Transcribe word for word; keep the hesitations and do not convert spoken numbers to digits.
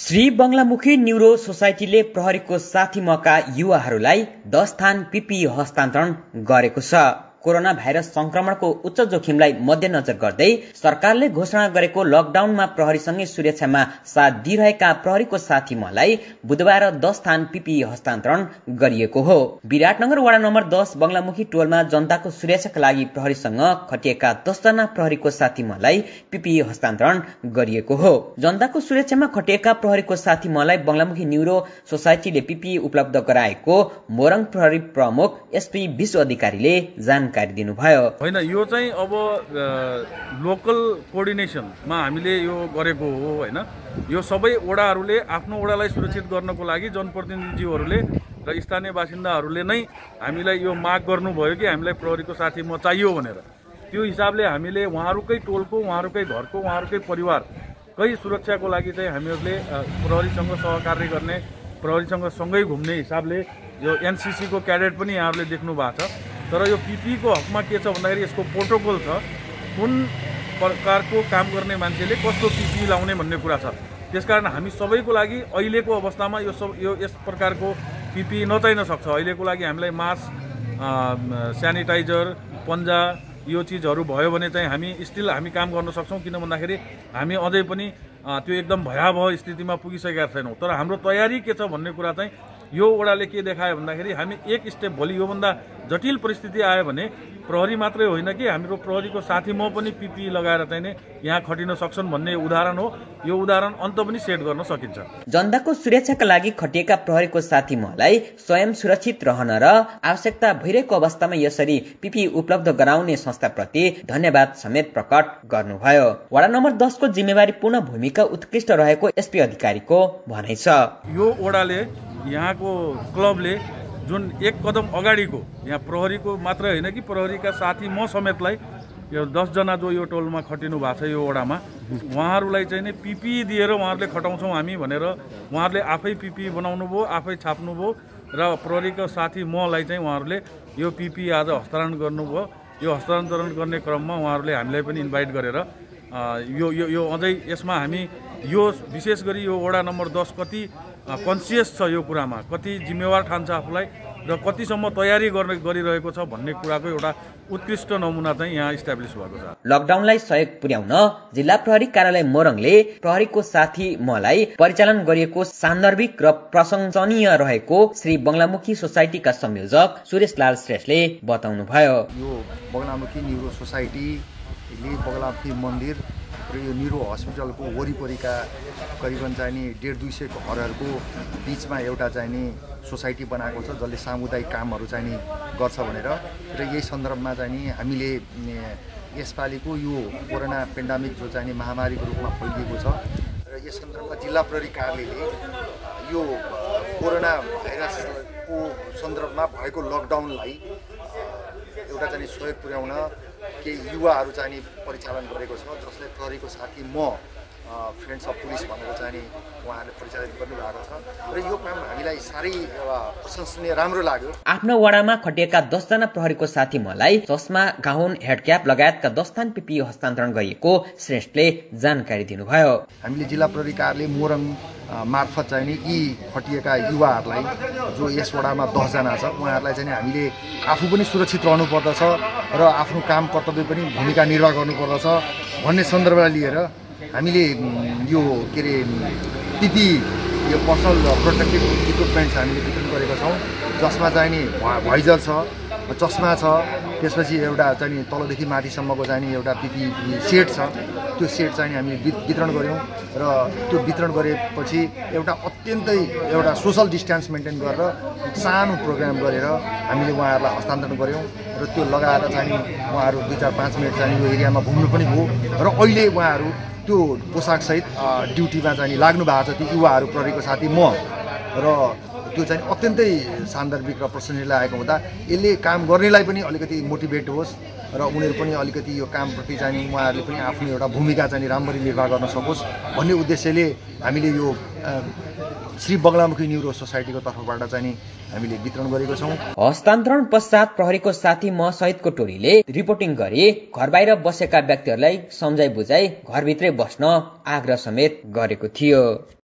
Shri Baglamukhi neuro सोसाइटीले प्रहरीको साथी मका युवाहरूलाई दस थान पीपीई हस्तान्तरण गरेको छ। कोरोना भाइरस संक्रमणको उच्च जोखिमलाई मध्यनजर गर्दै सरकारले घोषणा गरेको लकडाउनमा प्रहरीसँगै सुरक्षामा साथ दिइरहेका प्रहरीको साथी मलाई बुधबार दस थान पीपीई हस्तान्तरण गरिएको हो। विराटनगर वडा नम्बर दस बंगलामुखी टोलमा जनताको सुरक्षाका लागि प्रहरीसँग खटिएका दस जना प्रहरीको साथी मलाई पीपीई हस्तान्तरण गरिएको हो। जनताको सुरक्षामा खटिएका प्रहरीको साथी मलाई बंगलामुखी न्यूरो सोसाइटीले पीपीई उपलब्ध गराएको मोरङ प्रहरी प्रमुख एसपी विश्व अधिकारीले जान जानकारी दिनुभयो। हैन, यो चाहिँ अब लोकल कोअर्डिनेसनमा हामीले यो गरेको हो हैन। यो सबै वडाहरूले आफ्नो वडालाई सुरक्षित गर्नको लागि जनप्रतिनिधिज्यूहरूले र स्थानीय बासिन्दाहरूले नै हामीलाई यो माग गर्नुभयो कि हामीलाई प्रहरीको साथी म चाहियो भनेर। त्यो हिसाबले हामीले उहाँहरूकै टोलको, उहाँहरूकै घरको, उहाँहरूकै परिवारकै सुरक्षाको लागि चाहिँ हामीहरूले प्रहरीसँग सहकार्य गर्ने, प्रहरीसँग सँगै घुम्ने हिसाबले यो एनसीसी को क्याडेट पनि यहाँहरूले देख्नु भएको छ। तर यो पीपीई को हकमा के छ भन्दाखेरि यसको प्रोटोकल छ, कुन प्रकारको काम गर्ने मान्छेले कस्तो पीपीई लाउने भन्ने कुरा छ। त्यसकारण हामी सबैको लागि अहिलेको अवस्थामा यो सब यो यस प्रकारको पीपीई नचाहिन सक्छ। अहिलेको लागि हामीलाई मास्क, स्यानिटाइजर, पन्जा यो चिजहरू भयो भने चाहिँ हामी स्टिल हामी काम गर्न सक्छौँ। किन भन्दाखेरि हामी अझै पनि त्यो एकदम भयावह स्थितिमा पुगिसकेका छैनौँ। तर हाम्रो तयारी के छ भन्ने कुरा चाहिँ यो वडाले के देखायो भन्दाखेरि हामी एक स्टेप भोलि योभन्दा जटिल परिस्थिति आयो भने प्रहरी मात्रै होइन कि हाम्रो प्रहरीको साथी म पनि पीपीई लगाएर चाहिँ नै यहाँ खटिन सक्छन् भन्ने उदाहरण हो। यो उदाहरण अन्त पनि सेट गर्न सकिन्छ। जनताको सुरक्षाका लागि खटिएका प्रहरीको साथी मलाई स्वयं सुरक्षित रहन र आवश्यकता भइरहेको अवस्थामा यसरी पीपीई उपलब्ध गराउने संस्थाप्रति धन्यवाद समेत प्रकट गर्नुभयो। वडा नम्बर दस को जिम्मेवारी पूर्ण भूमिका उत्कृष्ट रहेको एसपी अधिकारीको भनाइ छ। यो वडाले यहाँको क्लबले जुन एक कदम अगाडिको यहाँ प्रहरीको मात्र होइन कि प्रहरीका साथी म समेतलाई यो दस जना जो यो टोलमा खटिनु भएको छ यो वडामा, उहाँहरूलाई चाहिँ नि पीपीई दिएर उहाँहरूले खटाउँछौँ हामी भनेर उहाँहरूले आफै पीपीई बनाउनु भयो, आफै छाप्नु भयो र प्रहरीको साथी मलाई चाहिँ उहाँहरूले यो पीपीई आज हस्तान्तरण गर्नुभयो। यो हस्तान्तरण गर्ने क्रममा उहाँहरूले हामीलाई पनि इन्भाइट गरेर यो यो यो अझै यसमा हामी यो विशेष गरी यो वडा नम्बर दस कति कन्सियस छ यो कुरामा, कति जिम्मेवार ठान्छ आफूलाई र कतिसम्म तयारी गर्ने गरिरहेको छ भन्ने कुराको एउटा उत्कृष्ट नमुना चाहिँ यहाँ इस्टाब्लिस भएको छ। लकडाउनलाई सहयोग पुर्याउन जिल्ला प्रहरी कार्यालय मोरङले प्रहरीको साथी मलाई परिचालन गरिएको सान्दर्भिक र प्रशंसनीय रहेको श्री बंगलामुखी सोसाइटीका संयोजक सुरेश लाल श्रेष्ठले बताउनुभयो। यो बंगलामुखी न्यूरो सोसाइटीले बंगलामुखी मन्दिर र यो न्यूरो हस्पिटलको वरिपरिका करिबन चाहिँ नि डेढ दुई सय घरहरूको बिचमा एउटा चाहिँ नि सोसाइटी बनाएको छ जसले सामुदायिक कामहरू चाहिँ नि गर्छ भनेर। र यही सन्दर्भमा चाहिँ नि हामीले यसपालिको यो कोरोना पेन्डामिक जो चाहिँ नि महामारीको रूपमा फैलिएको छ र यस सन्दर्भमा जिल्ला प्रहरी कार्यालयले यो कोरोना भाइरसको सन्दर्भमा भएको लकडाउनलाई एउटा चाहिँ सहयोग पुर्याउन केही युवाहरू चाहिँ नि परिचालन गरेको छ, जसले प्रहरीको साथी म फ्रेन्ड्स अफ पुलिस भनेर चाहिँ नि उहाँहरूले परिचालित गर्नुभएको छ र यो काम हामीलाई साह्रै प्रशंसनीय राम्रो लाग्यो। आफ्नो वडामा खटिएका दस जना प्रहरीको साथी मलाई चस्मा, गाउन, हेडक्याप लगायतका दस थान पीपीई हस्तान्तरण गरिएको श्रेष्ठले जानकारी दिनुभयो। हामीले जिल्ला प्रहरी कार्यालय मोरङ मार्फत चाहिँ नि यी खटिएका युवाहरूलाई जो यस वडामा दसजना छ उहाँहरूलाई चाहिँ हामीले आफू पनि सुरक्षित रहनुपर्दछ र आफ्नो काम कर्तव्य पनि भूमिका निर्वाह गर्नुपर्दछ भन्ने सन्दर्भलाई लिएर हामीले यो के अरे पीपीई यो पर्सनल प्रोटेक्टिभ इक्विपमेन्ट्स हामीले वितरण गरेका छौँ, जसमा चाहिँ नि भाइजर छ, चस्मा छ, त्यसपछि एउटा चाहिँ नि तलदेखि माथिसम्मको चाहिँ नि एउटा पीपीई सेट छ। त्यो सेट चाहिँ हामीले वितरण गऱ्यौँ र त्यो वितरण गरेपछि एउटा अत्यन्तै एउटा सोसल डिस्टेन्स मेन्टेन गरेर सानो प्रोग्राम गरेर हामीले उहाँहरूलाई हस्तान्तरण गऱ्यौँ र त्यो लगाएर चाहिँ उहाँहरू दुई चार पाँच मिनट चाहिँ यो एरियामा घुम्नु पनि भयो र अहिले उहाँहरू त्यो पोसाकसहित ड्युटीमा चाहिँ लाग्नु भएको छ। ती युवाहरू प्रहरीको साथी म र त्यो चाहिँ अत्यन्तै सान्दर्भिक र प्रशंसनीय लागेको हुँदा यसले काम गर्नेलाई पनि अलिकति मोटिभेट होस् र उनीहरू पनि अलिकति यो कामप्रति चाहिँ उहाँहरूले पनि आफ्नो एउटा भूमिका चाहिँ राम्ररी निर्वाह गर्न सकोस् भन्ने उद्देश्यले हामीले यो श्री बंगलामुखी न्यूरो सोसाइटीको तर्फबाट चाहिँ हामीले वितरण गरेको छौँ। हस्तान्तरण पश्चात प्रहरीको साथी म सहितको टोलीले रिपोर्टिङ गरी घर बाहिर बसेका व्यक्तिहरूलाई सम्झाइ बुझाइ घरभित्रै बस्न आग्रह समेत गरेको थियो।